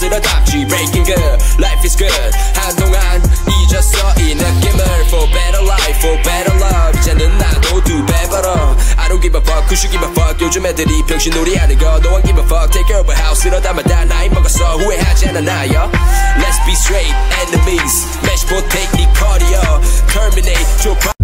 쓸어담지 breaking good life is good 한동안 잊었어 이 느낌을 for better life for better love 이제는 나도 두 배 벌어 I don't give a fuck who should give a fuck 요즘 애들이 병신놀이 하는 거 No one give a fuck take care of a house 이러다만 다 나이 먹었어 후회하지 않아 나요 Let's be straight enemies match for take 니 cardio terminate